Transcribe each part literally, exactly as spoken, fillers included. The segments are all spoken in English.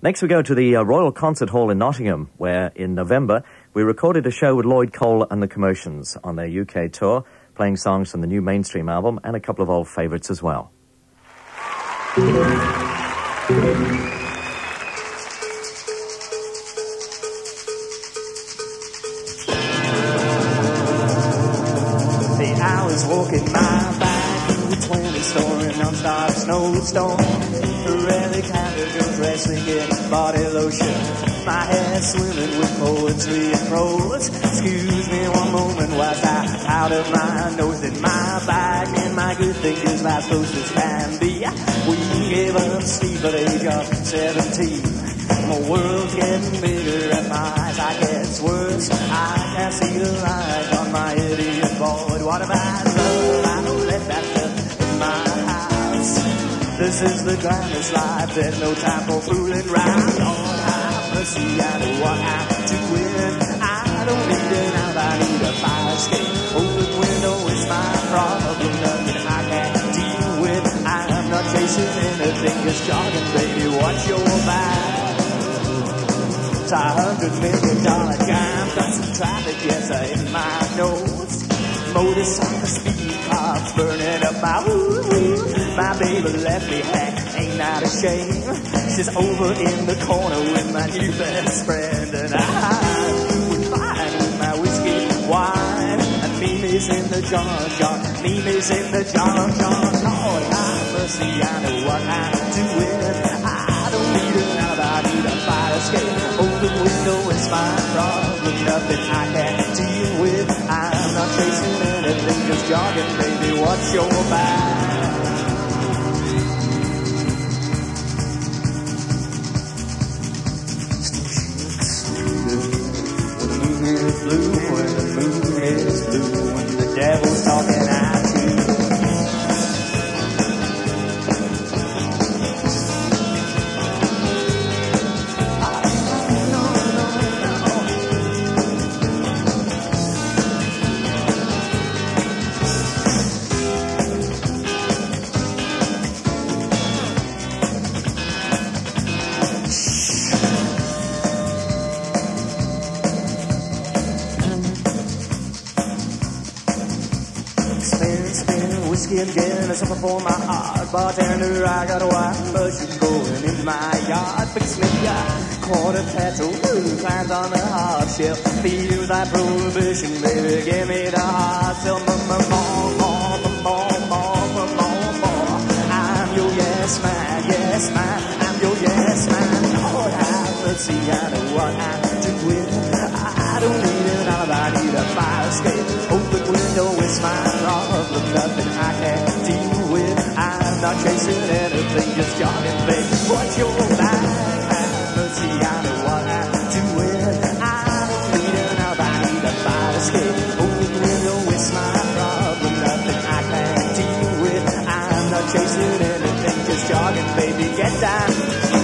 Next we go to the uh, Royal Concert Hall in Nottingham, where in November we recorded a show with Lloyd and the Commotions on their U K tour, playing songs from the new mainstream album and a couple of old favourites as well. See, I was walking my back through the twenty-story non-stop snowstorm. Rarely candid girls wrestling in body lotion. My head swimming with poetry and prose. Excuse me one moment whilst I out of my nose in my bag. And my good thing is as close as can be. We gave up sleep at the age of seventeen. My world's getting bigger and my eyes, I guess, worse. I can't see the light on my idiot board. What about love? I don't let that stuff in my house. This is the grandest life, there's no time for fooling round. Lord, have mercy, I know what I'm doing. I don't need an out, I need a fire escape. Open window is my problem, nothing I can't deal with. I'm not chasing anything, just jogging, baby, watch your back. It's a hundred million dollar jam, got some traffic, yes, in my nose. Motorcycle speed, cars burning up my woo. My baby left me hang, ain't that a shame? She's over in the corner with my new best friend. And I'm doing fine with my whiskey, wine. And Mimi's in the jar, jar. Mimi's in the jar, jar. Lord, have mercy, I know what I'm doing. I don't need an alibi, I need a fire escape. Open window is my problem, nothing I can deal with. I'm not chasing anything, just jogging, baby, watch your back. Blue, when the moon is blue, when the devil's talking at you. And getting a supper for my heart. Bartender, I got a white mushroom going into my yard. Fix me a quarter petrol, blue climbs on the hard shelf. Feels like prohibition, baby, give me the hard sell. More, more, more, more, more, more, more. I'm your yes man, yes man, I'm your yes man. Lord, have mercy, I know what I'm doing. I don't need an alibi, I need a fire escape. Open window is my problem, nothing I can deal with. I'm not chasing anything, just jogging, babe. Watch your back, have mercy, I know what I'm doing. I don't need an alibi, I need a fire escape. Open window is my problem, nothing I can deal with. I'm not chasing anything, just jogging, baby, get down.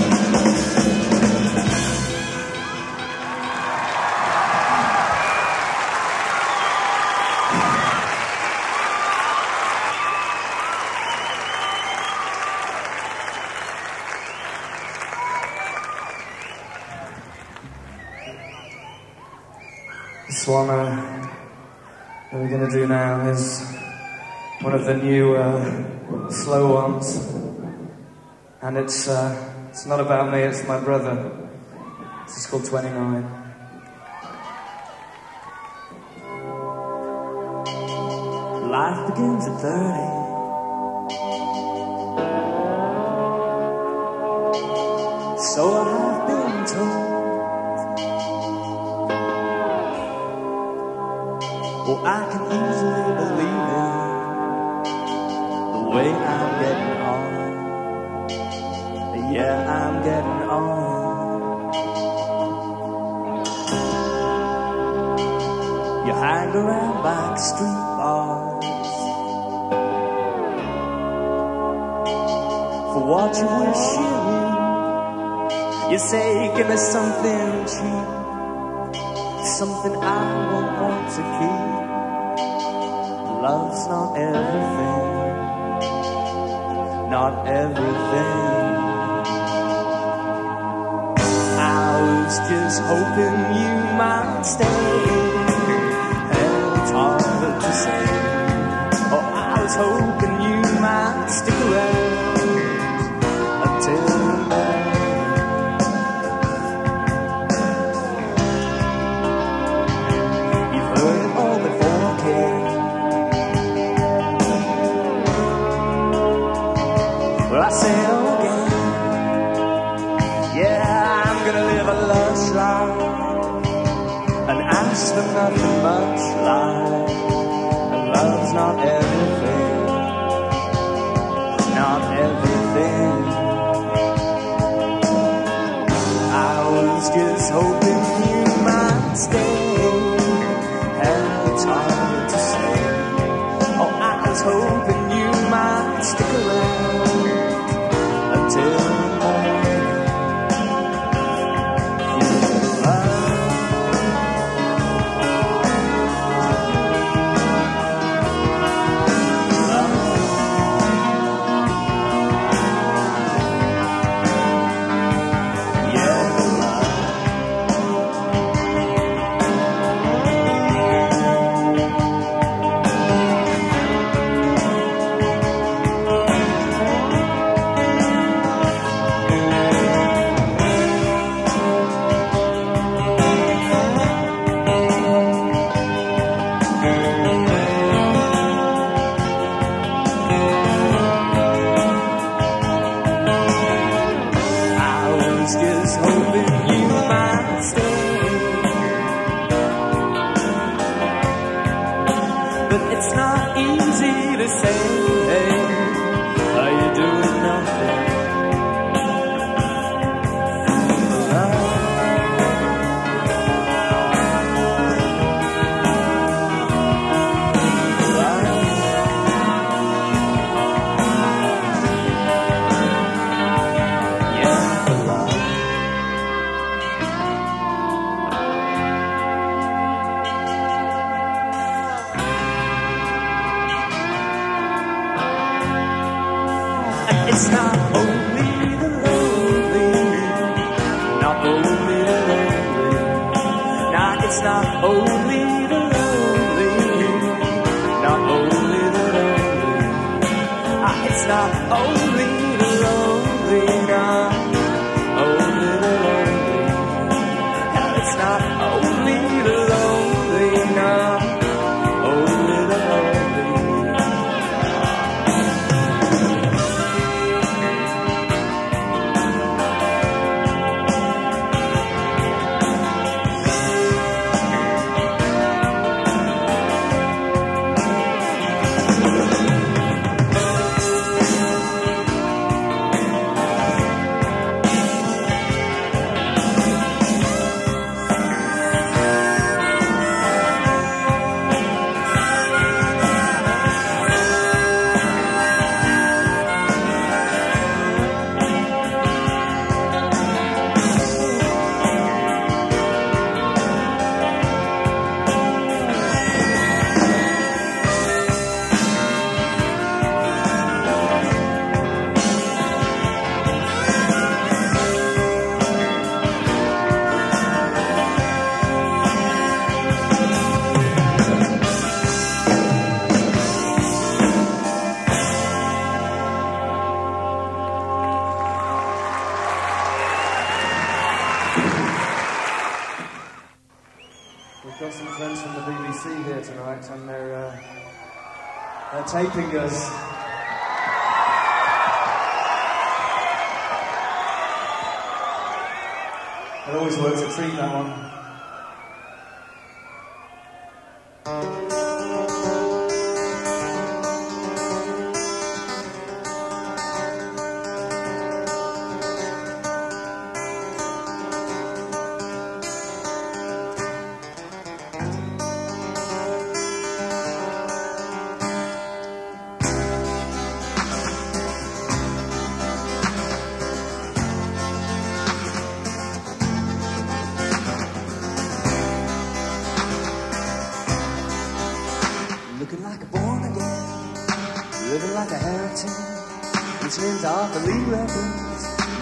This one uh, that we're going to do now is one of the new uh, slow ones, and it's uh, it's not about me, it's my brother. This is called twenty-nine. Life begins at thirty. So I've been told. Oh, I can easily believe it, the way I'm getting on. Yeah, I'm getting on. You hang around back street bars for what you wish you knew. You say, give me something cheap, something I won't want to keep. Love's not everything, not everything. was just hoping you might stay. And it's hard to say. Oh, I was hoping you might stick around until then. You've heard it all before, kid. Well, I say it again. Yeah, I'm gonna live a lush life and ask for nothing much life. And love's not everything, not everything. I was just hoping you might stay, and it's hard to say. Oh, I was hoping you might stick around until morning. It's not only the lonely, not only the lonely. Nah, it's not only the lonely, not only the lonely. Ah, it's not only the lonely, not only the lonely. Hell, it's not only the lonely, not only the lonely. And they're, uh, they're taping us. It always works a treat, that one.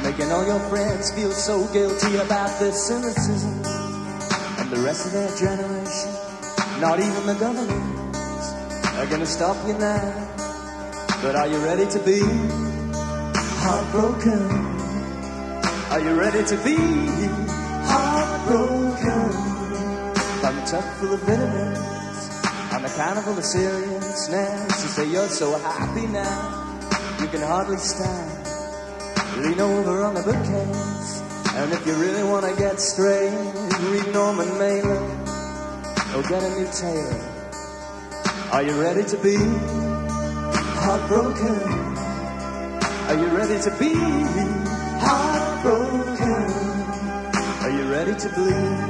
making all your friends feel so guilty about their cynicism and the rest of their generation. Not even the governments are gonna stop you now. But are you ready to be heartbroken? Are you ready to be heartbroken? Pumped up full of vitamins on the carnival of seriousness. You say you're so happy now you can hardly stand. Lean over on the bookcase, and if you really want to get straight, read Norman Mailer or get a new tailor. Are you ready to be heartbroken? Are you ready to be heartbroken? Are you ready to bleed?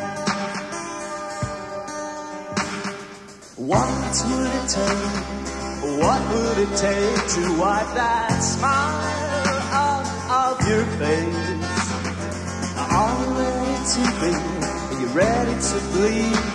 What would it take? What would it take to wipe that smile off of your face? Are you ready to be? Are you ready to bleed?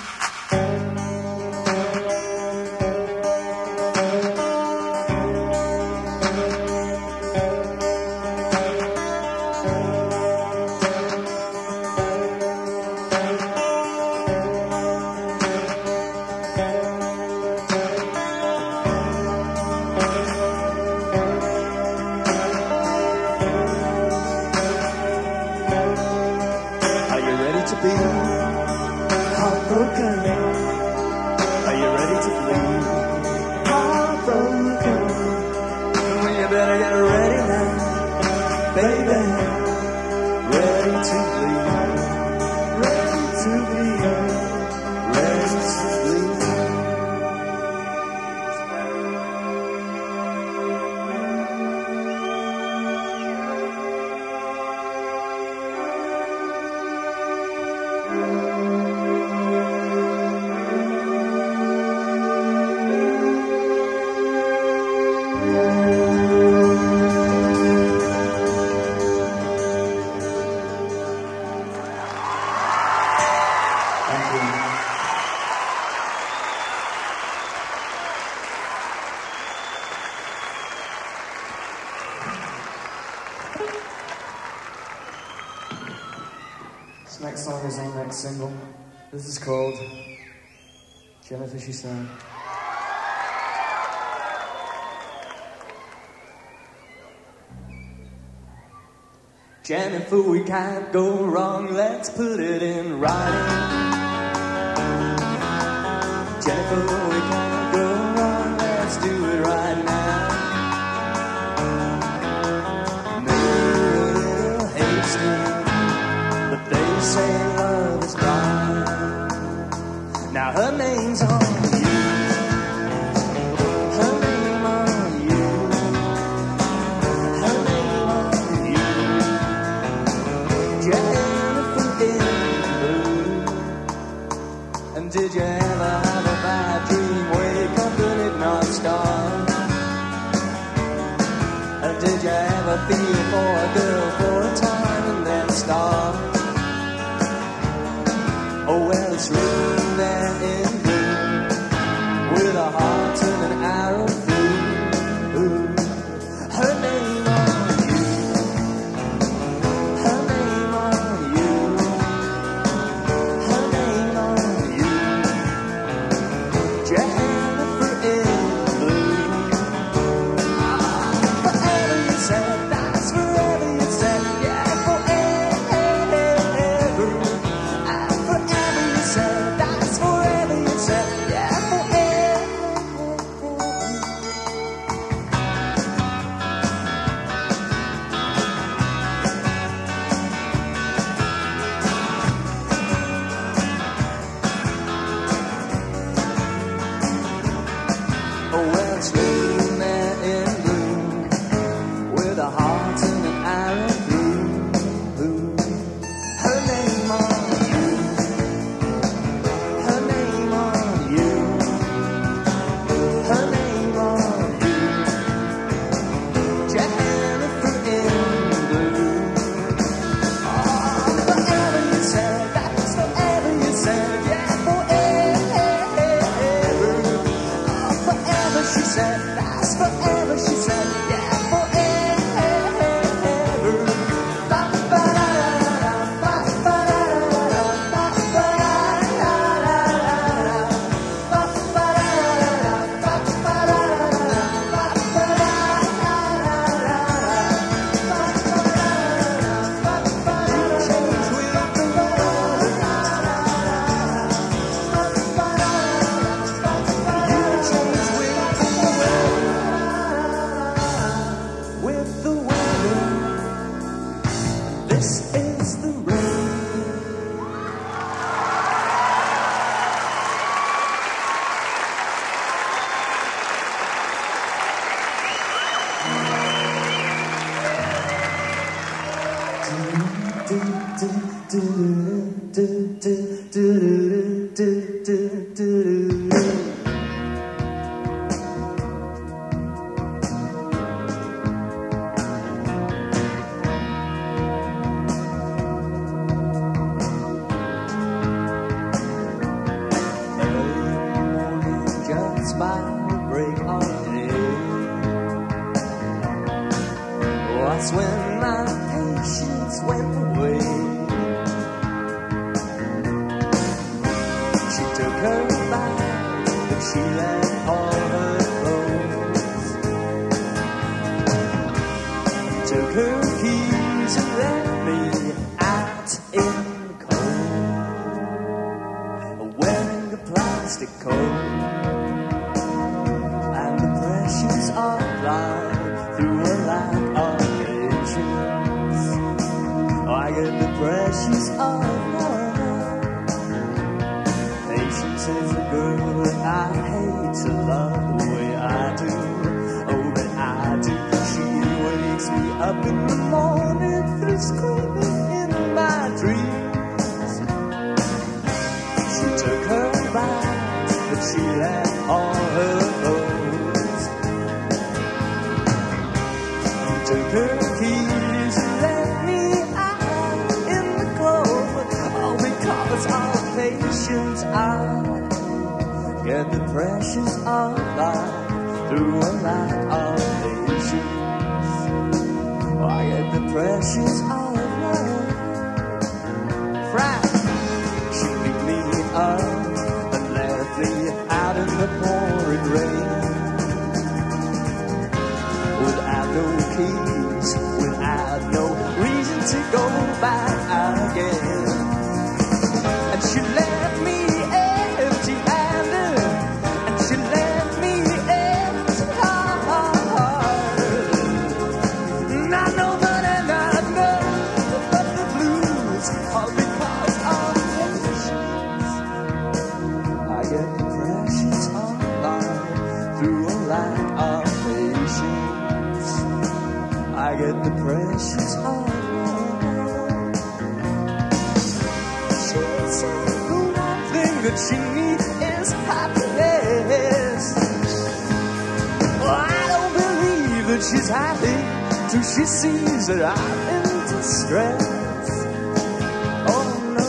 Next song is our next single. This is called Jennifer, She Sang. Jennifer, we can't go wrong, let's put it in writing. Jennifer, we can't go wrong, let's do it right now. Maybe a little hasty, but they say love is blind. Now her name's on you, her name on you, her name on you. Jennifer in blue. And did you ever have a bad dream when That's when my patience went away. She took her bag, but she left all her clothes. Took her keys and left me out in the cold, wearing a plastic coat and the pressures of life through a lack of patience. I get the pressures of love. Patience is a girl that I hate to love the way I do. Oh, but I do. She wakes me up in the morning through screaming in my dreams. She took her bag, but she left all her clothes. Took her keys and left me out in the cold. All because of patience, I get the pressures of life through a lack of patience. I get the pressures of love. Frank, she picked me up and left me out in the pouring rain. Without no keys, without no reason to go back again. And she left me empty-handed, and she left me empty-hearted. And I know that and I know that the blues are because of patience. I get the pressures of life through a lack of patience. I get the precious of love. She said the one thing that she needs is happiness. Well, I don't believe that she's happy till she sees that I'm in distress. Oh no,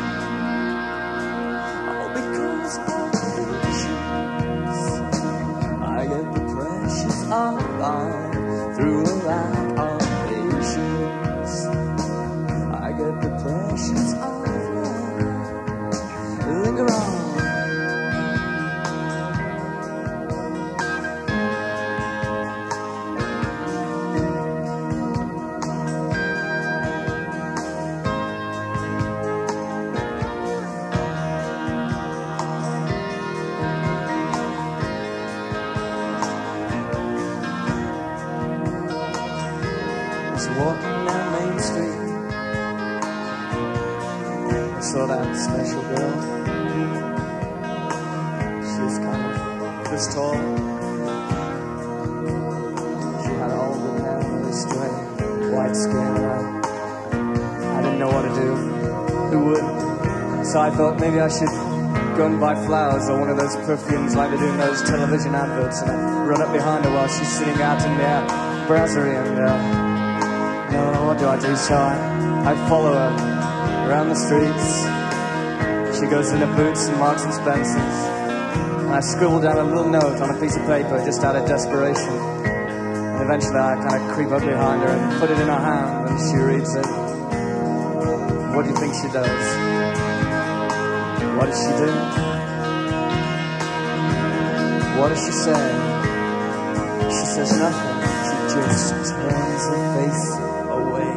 all because of patience. I get the precious of love through a lack of patience. I get the precious of love. Linger on. Walking down Main Street, I saw that special girl. She was kind of this tall. She had all the hair, really straight, white skin. And I, I didn't know what to do. Who would? So I thought maybe I should go and buy flowers or one of those perfumes like they do in those television adverts, and I'd run up behind her while she's sitting out in the uh, brasserie and. Uh, No, what do I do? So I, I follow her around the streets. She goes into Boots and Marks and Spencer's. And I scribble down a little note on a piece of paper just out of desperation. And eventually I kind of creep up behind her and put it in her hand, and she reads it. What do you think she does? What does she do? What does she say? She says nothing. She just turns her face away.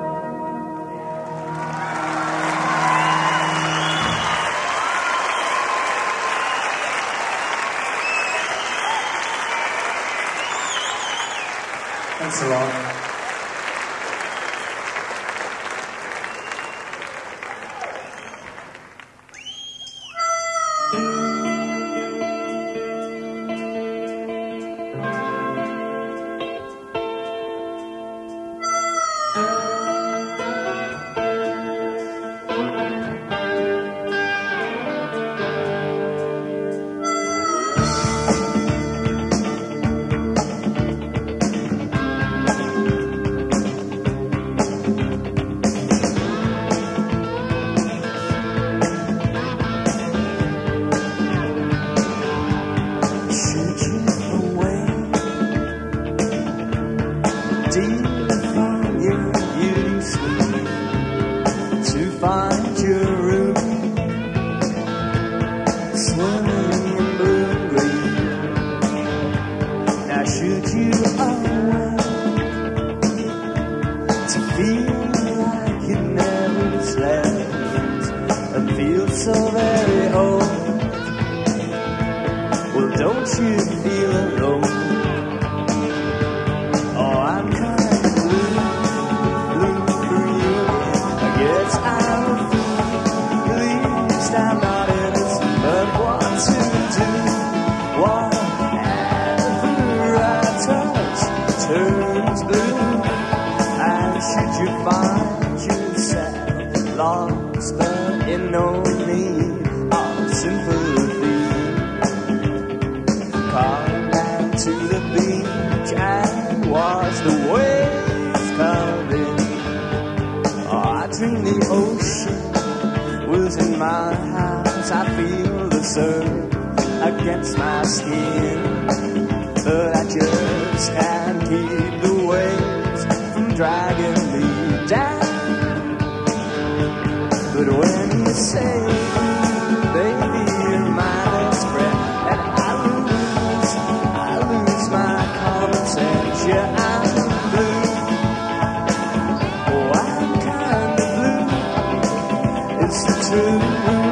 Thanks a lot. so very old. Well, don't you feel alone? Oh, I'm kind of blue, blue for you. I guess I'm a fool. At least I'm not innocent, but what to do? Whatever I touch turns blue. And should you find yourself lost but in no need of sympathy, come down to the beach and watch the waves come in. Oh, I dream the ocean was in my house. I feel the surf against my skin, but I just can't keep the waves from dragging me down. But when you say, baby, you're my best friend, and I lose, I lose my common sense. Yeah, I'm blue. Oh, I'm kinda blue. It's the truth.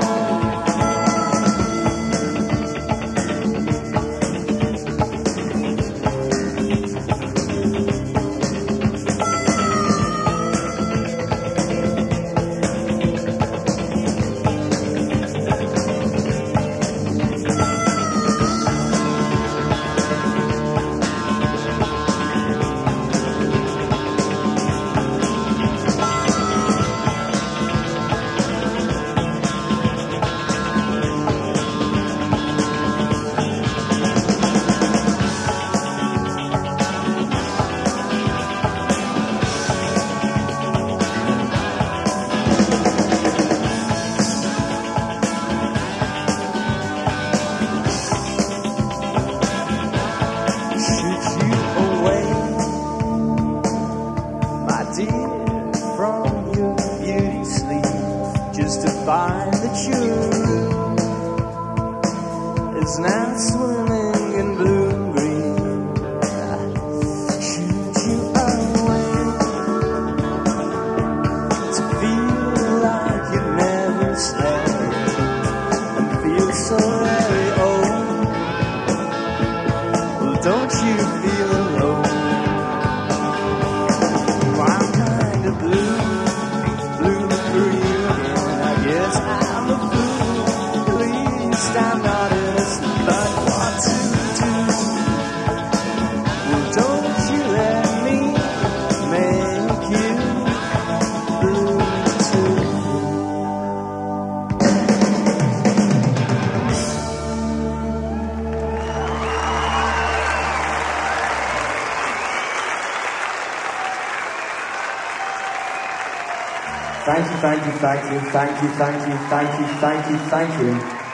Thank you, thank you, thank you, thank you, thank you, thank you, thank you, thank you.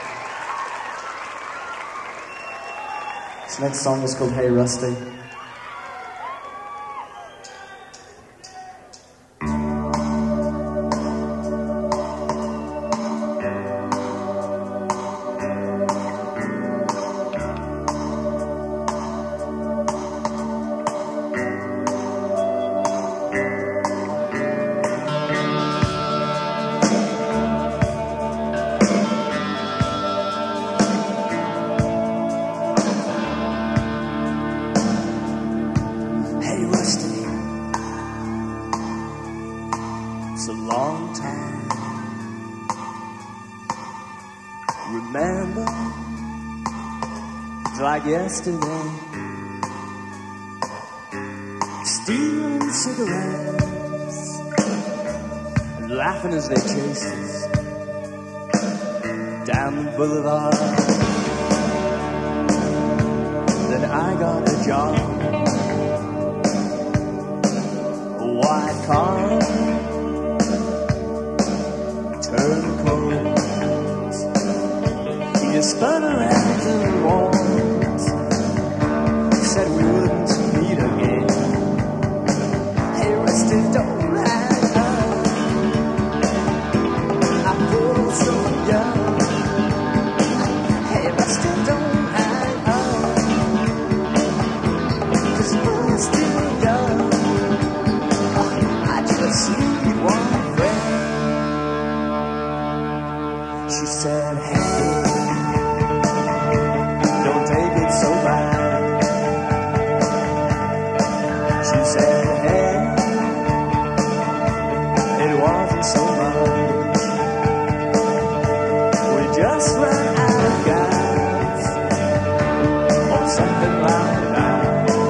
This next song is called Hey Rusty. Yesterday, stealing cigarettes and laughing as they chased us down the boulevard. Then I got a job, a white car, turned cold. He just spun around and walked. Said we wouldn't meet again. Hey, Rusty, don't hang up. I feel so young. Hey, Rusty, don't hang up. 'Cause we're still young. I just so much. We just run out of gas, or something like that.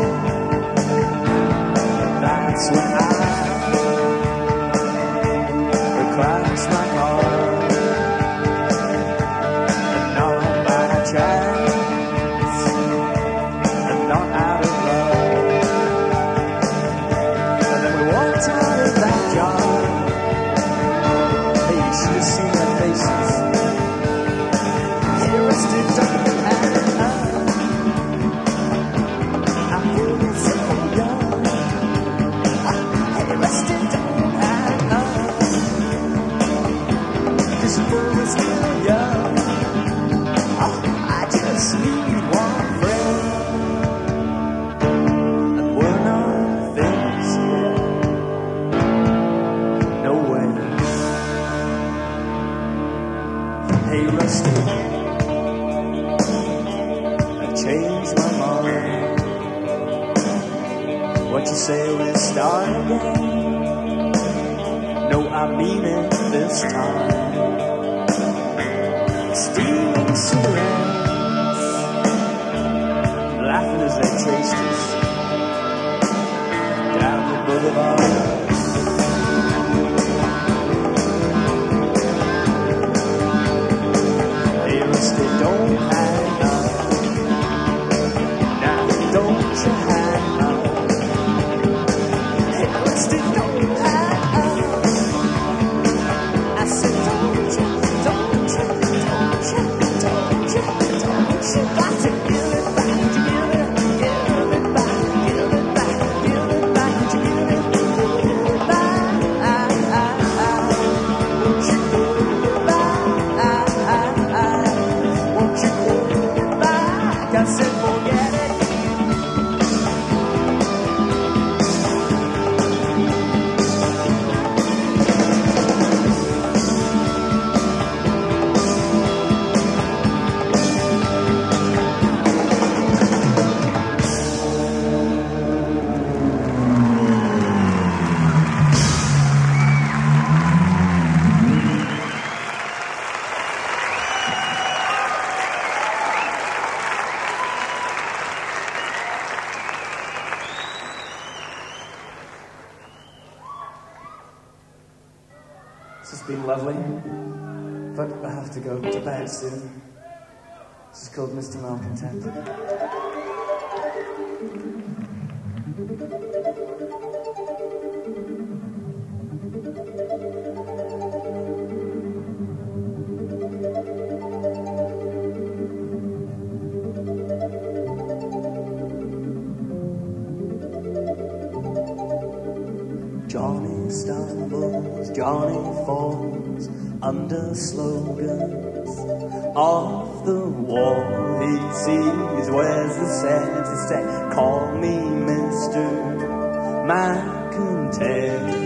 That's when I crash my car, and not by chance, and not out of love. And then we walked out of that jar. Hey, you should have seen their faces. Hey, rusted down and up. I feel so young. Hey, rusted down and up. Cause we're still young. Oh, I just need one friend. And we're not finished yet. No way. Hey, Rusty, I changed my mind. What you say we start again? No, I mean it this time. Stealing surrounds, laughing as they chased us down the boulevard. Hey, Rusty, don't hang up. Now, don't you hang up. Hey, Rusty, don't hang up. I said, don't you, don't you, don't you, don't you, don't you, got to give it back, to give it, give it back, give it back, give it back, to give it, give it back. Won't you give it back? Won't you give it back? I said, forget it. This has been lovely, but I have to go to bed soon. This is called Mister Malcontent. Johnny stumbles, Johnny falls under slogans off the wall. He sees where's the sense to say, call me Mister Malcontent.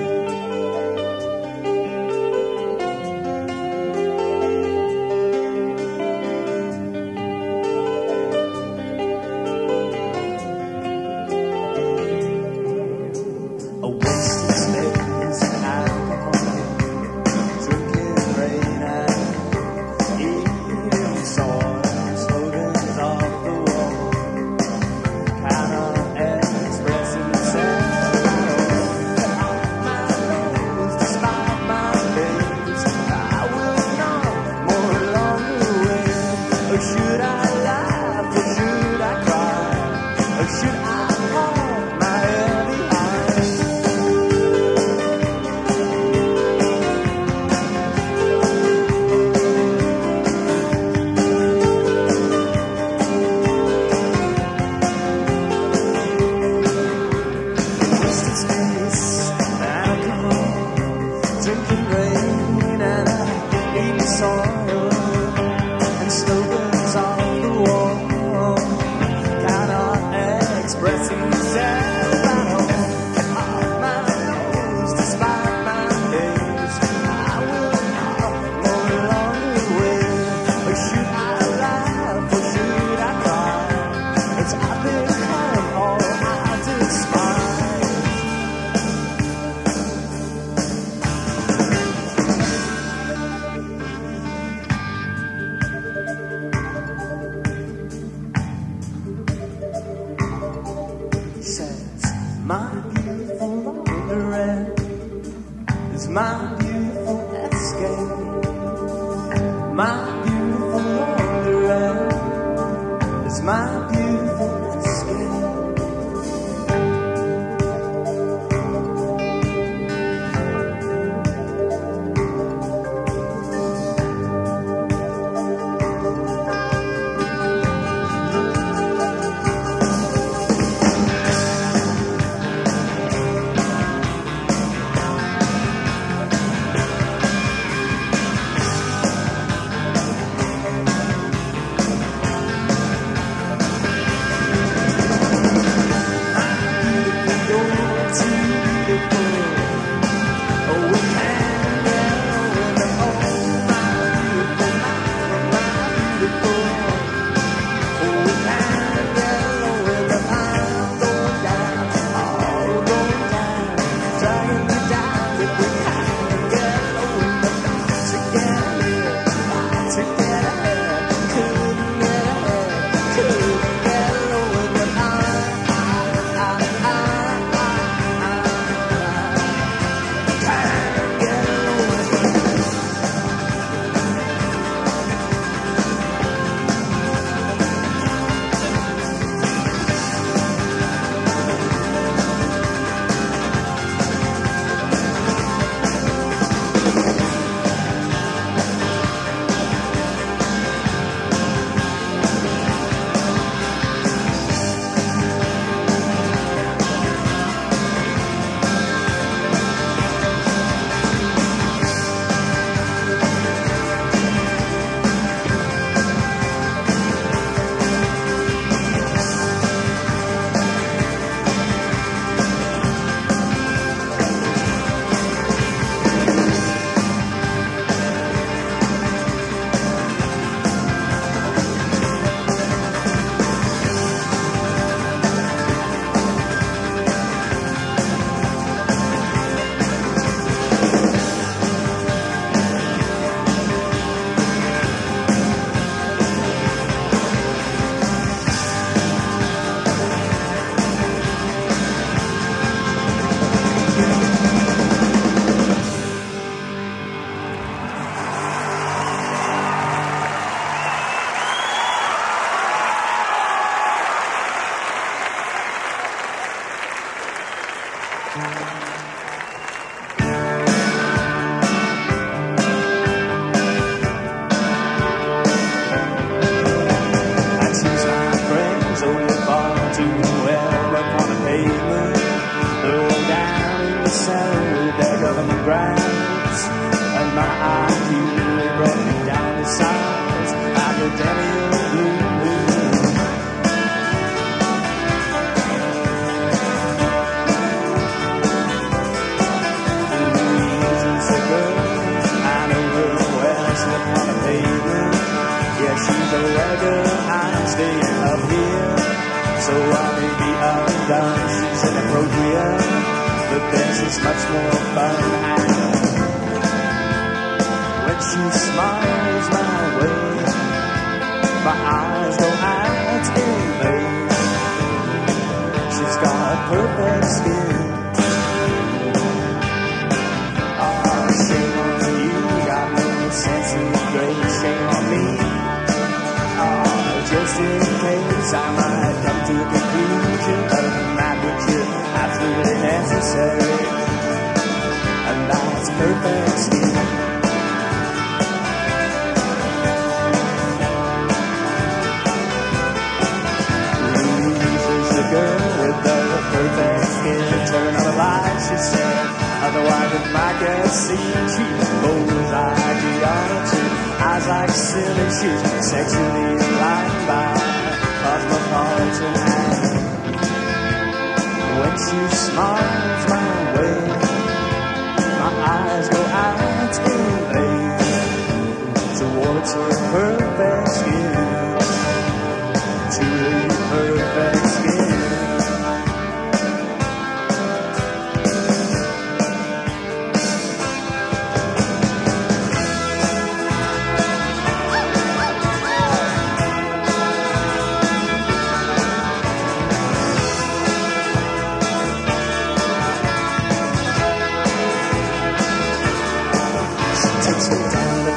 My beautiful wanderer is my beautiful skin.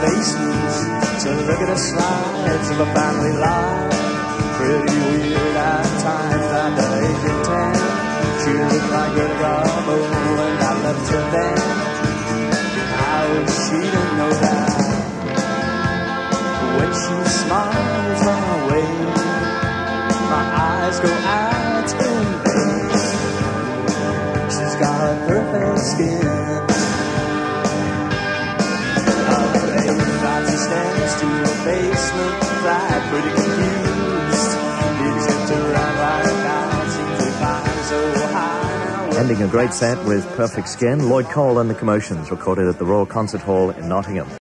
basement to look at the slides of a family life. Pretty weird at times at the age of ten. She looked like a garbo and I left her then. How was she to know that when she smiles my way, my eyes go out in vain. She's got perfect skin. Stairs to your basement flat, pretty confused. You tipped around like a guy, seems we climb so high now. Ending a great set with Perfect Skin, Lloyd Cole and the Commotions, recorded at the Royal Concert Hall in Nottingham.